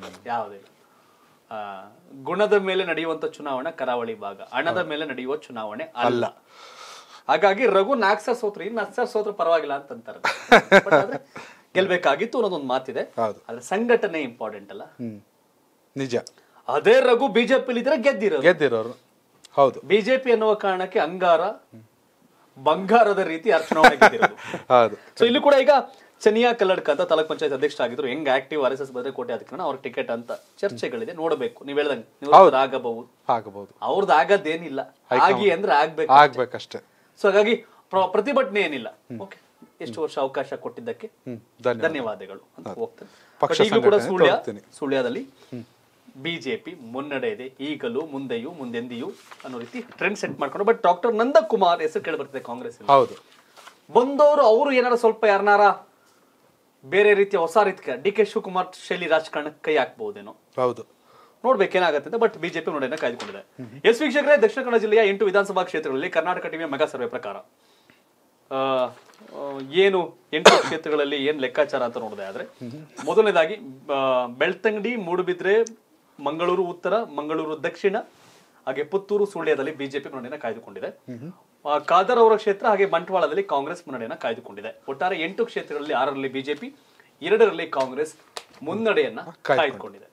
ಗುಣದ ಮೇಲೆ ನಡೆಯುವಂತ ಚುನಾವಣೆ ಕರಾವಳಿ ಭಾಗ, ಹಣದ ಮೇಲೆ ನಡೆಯುವ ಚುನಾವಣೆ ಅಲ್ಲ. ಹಾಗಾಗಿ ರಘು 4 ಸಲ ಸೋತ್ರು, ಇನ್ನು 10 ಸಲ ಸೋತ್ರು ಪರವಾಗಿಲ್ಲ ಅಂತಂತಾರೆ. ಗೆಲ್ಬೇಕಾಗಿತ್ತು ಅನ್ನೋದೊಂದು ಮಾತಿದೆ. ಆದ್ರೆ ಸಂಘಟನೆ ಇಂಪಾರ್ಟೆಂಟ್ ಅಲ್ಲ. ನಿಜ. ಅದೇ ರಘು ಬಿಜೆಪಿ ಇದ್ರೆ ಗೆದ್ದಿರೋರು. ಹೌದು. ಬಿಜೆಪಿ ಅನ್ನುವ ಕಾರಣಕ್ಕೆ ಅಂಗಾರ ಬಂಗಾರದ ರೀತಿ ಚುನಾವಣೆ ಗೆದ್ದಿರೋದು. ಸೊ ಇಲ್ಲಿ ಕೂಡ ಈಗ ಚನಿಯಾ ಕಲ್ಲಡ್ಕ ಅಂತ ತಾಲೂಕ್ ಪಂಚಾಯತ್ ಅಧ್ಯಕ್ಷ ಆಗಿದ್ರು. ಹೆಂಗ್ ಆಕ್ಟಿವ್ RSS ಭದ್ರಕೋಟೆ ಅದಕ್ಕೆ ಅವ್ರ ಟಿಕೆಟ್ ಅಂತ ಚರ್ಚೆಗಳಿದೆ. ನೋಡಬೇಕು. ನೀವ್ ಹೇಳ್ದಂಗೆ ಆಗಬಹುದು, ಅವ್ರದ್ದು ಆಗದೇನಿಲ್ಲ. ಆಗಿ ಅಂದ್ರೆ ಆಗ್ಬೇಕಷ್ಟೇ. ಸೊ ಹಾಗಾಗಿ ಪ್ರತಿಭಟನೆ ಏನಿಲ್ಲ. ಓಕೆ, ಎಷ್ಟು ವರ್ಷ ಅವಕಾಶ ಕೊಟ್ಟಿದ್ದಕ್ಕೆ ಧನ್ಯವಾದಗಳು ಅಂತ ಹೋಗ್ತೇನೆ. ಈಗಲೂ ಕೂಡ ಸುಳ್ಯದಲ್ಲಿ ಬಿಜೆಪಿ ಮುನ್ನಡೆ ಇದೆ, ಈಗಲೂ ಮುಂದೆಯೂ ಮುಂದೆಂದಿಯೂ ಅನ್ನೋ ರೀತಿ ಟ್ರೆಂಡ್ ಸೆಟ್ ಮಾಡ್ಕೊಂಡು. ಬಟ್ ಡಾಕ್ಟರ್ ನಂದಕುಮಾರ್ ಹೆಸರು ಕೇಳಿ ಬರ್ತಿದೆ ಕಾಂಗ್ರೆಸ್. ಹೌದು. ಬಂದವರು ಅವರು ಏನಾರ ಸ್ವಲ್ಪ ಯಾರನಾರ ಬೇರೆ ರೀತಿಯ ಹೊಸ ರೀತಿ DK ಶಿವಕುಮಾರ್ ಶೈಲಿ ರಾಜಕಾರಣಕ್ಕೆ ಕೈ ಹಾಕ್ಬಹುದೇನೋ. ಹೌದು, ನೋಡ್ಬೇಕೇನಾಗತ್ತೆ. ಬಟ್ ಬಿಜೆಪಿ ಮುನ್ನಡೆಯನ್ನು ಕಾಯ್ದುಕೊಂಡಿದೆ. ಎಸ್ ವೀಕ್ಷಕರೇ, ದಕ್ಷಿಣ ಕನ್ನಡ ಜಿಲ್ಲೆಯ 8 ವಿಧಾನಸಭಾ ಕ್ಷೇತ್ರಗಳಲ್ಲಿ ಕರ್ನಾಟಕ ಟಿವಿಯ ಮೆಗಾ ಸರ್ವೆ ಪ್ರಕಾರ ಏನು 8 ಕ್ಷೇತ್ರಗಳಲ್ಲಿ ಏನ್ ಲೆಕ್ಕಾಚಾರ ಅಂತ ನೋಡಿದೆ ಆದ್ರೆ, ಮೊದಲನೇದಾಗಿ ಬೆಳ್ತಂಗಡಿ, ಮೂಡುಬಿದ್ರೆ, ಮಂಗಳೂರು ಉತ್ತರ, ಮಂಗಳೂರು ದಕ್ಷಿಣ, ಹಾಗೆ ಪುತ್ತೂರು, ಸುಳ್ಯದಲ್ಲಿ ಬಿಜೆಪಿ ಮುನ್ನಡೆಯನ್ನು ಕಾಯ್ದುಕೊಂಡಿದೆ. ಖಾದರ್ ಅವರ ಕ್ಷೇತ್ರ ಹಾಗೆ ಬಂಟ್ವಾಳದಲ್ಲಿ ಕಾಂಗ್ರೆಸ್ ಮುನ್ನಡೆಯನ್ನು ಕಾಯ್ದುಕೊಂಡಿದೆ. ಒಟ್ಟಾರೆ 8 ಕ್ಷೇತ್ರಗಳಲ್ಲಿ 6ರಲ್ಲಿ ಬಿಜೆಪಿ, 2ರಲ್ಲಿ ಕಾಂಗ್ರೆಸ್ ಮುನ್ನಡೆಯನ್ನ ಕಾಯ್ದುಕೊಂಡಿದೆ.